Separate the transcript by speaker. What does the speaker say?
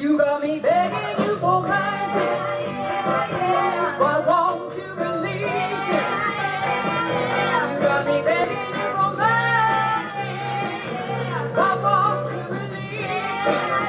Speaker 1: You got me begging you for mercy. Why won't you release me? You got me begging you for mercy. Why won't you release me?